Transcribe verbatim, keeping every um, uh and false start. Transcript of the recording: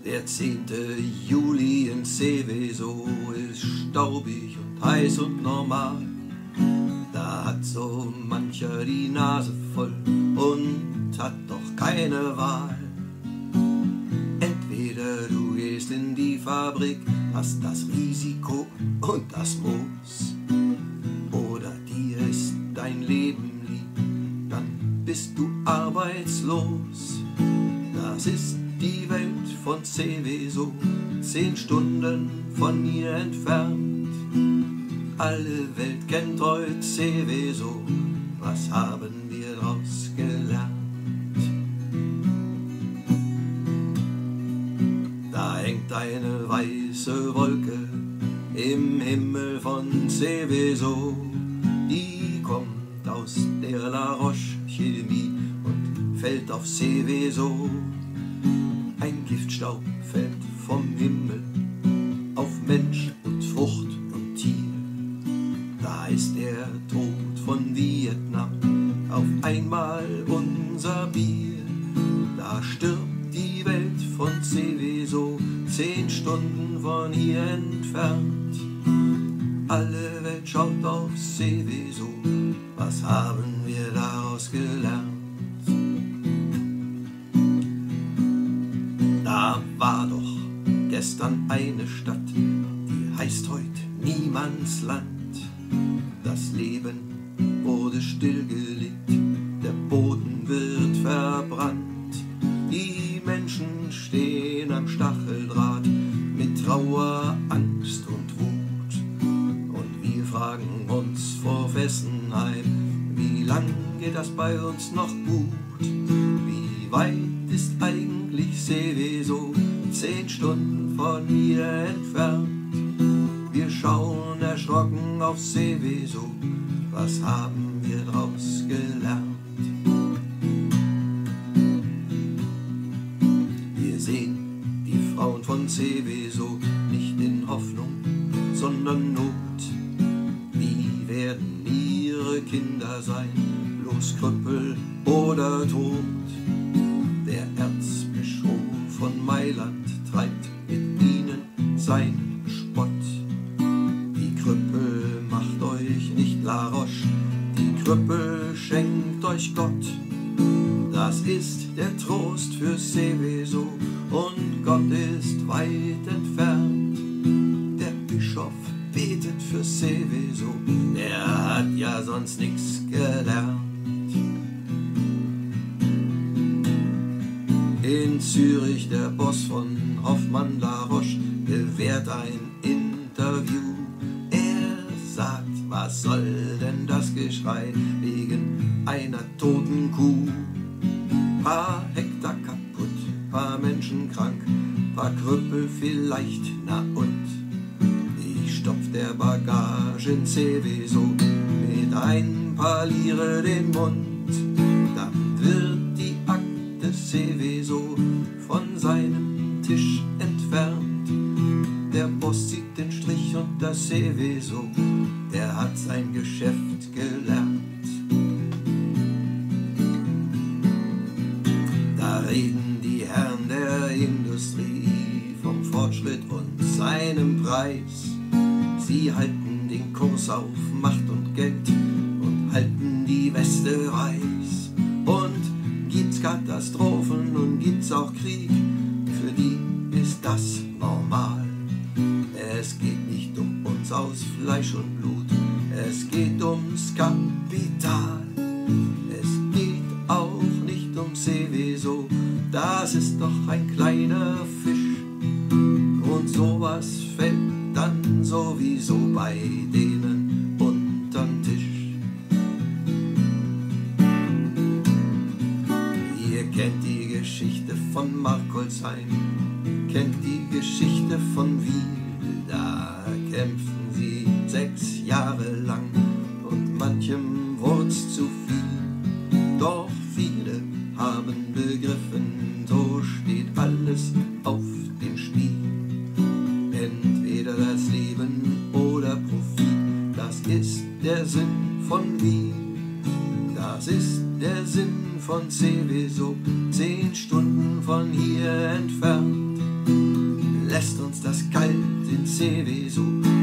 Der zehnte Juli in Seveso ist staubig und heiß und normal. Da hat so mancher die Nase voll und hat doch keine Wahl. Entweder du gehst in die Fabrik, hast das Risiko und das Moos, oder dir ist dein Leben lieb, dann bist du arbeitslos. Das ist die Welt von Seveso, zehn Stunden von hier entfernt. Alle Welt kennt heute Seveso, was haben wir draus gelernt? Da hängt eine weiße Wolke im Himmel von Seveso, die kommt aus der La Roche Chemie und fällt auf Seveso. Ein Giftstaub fällt vom Himmel auf Mensch und Frucht und Tier. Da ist der Tod von Vietnam auf einmal unser Bier. Da stirbt die Welt von Seveso, zehn Stunden von hier entfernt. Alle Welt schaut auf Seveso, was haben wir daraus gelernt? Da war doch gestern eine Stadt, die heißt heute Niemandsland. Das Leben wurde stillgelegt, der Boden wird verbrannt. Die Menschen stehen am Stacheldraht mit Trauer, Angst und Wut. Und wir fragen uns vor Fessenheim, wie lang geht das bei uns noch gut? Wie weit ist eigentlich Seveso, zehn Stunden von hier entfernt? Wir schauen erschrocken auf Seveso, was haben wir draus gelernt? Wir sehen die Frauen von Seveso nicht in Hoffnung, sondern Not. Wie werden ihre Kinder sein, bloß Krüppel oder tot? Der Erzbischof von Mailand treibt mit ihnen seinen Spott. Die Krüppel macht euch nicht La Roche, die Krüppel schenkt euch Gott. Das ist der Trost für Seveso und Gott ist weit entfernt. Der Bischof betet für Seveso, der hat ja sonst nichts gelernt. In Zürich der Boss von Hoffmann La Roche gewährt ein Interview. Er sagt, was soll denn das Geschrei wegen einer toten Kuh? Paar Hektar kaputt, paar Menschen krank, paar Krüppel vielleicht, na und? Ich stopf der Bagage in Seveso mit ein paar Lire den Mund. Dann wird die Akte Seveso von seinem Tisch entfernt. Der Boss zieht den Strich und das Seveso, der hat sein Geschäft gelernt. Da reden die Herren der Industrie vom Fortschritt und seinem Preis. Sie halten den Kurs auf Macht und Geld und halten die Weste weiß. Und gibt's Katastrophen und gibt's auch Krieg, für die ist das normal. Es geht nicht um uns aus Fleisch und Blut, es geht ums Kapital. Es geht auch nicht um Seveso, das ist doch ein kleiner Fisch. Und sowas fällt dann sowieso bei denen untern Tisch. Ihr kennt die Geschichte von Markolsheim, kennt die Geschichte von Wiel. Da kämpften sie sechs Jahre lang und manchem wurd's zu viel. Doch viele haben begriffen, so steht alles auf dem Spiel. Entweder das Leben oder Profit, das ist der Sinn von Wiel. Das ist der Sinn von Seveso, zehn Stunden von hier entfernt. Seveso,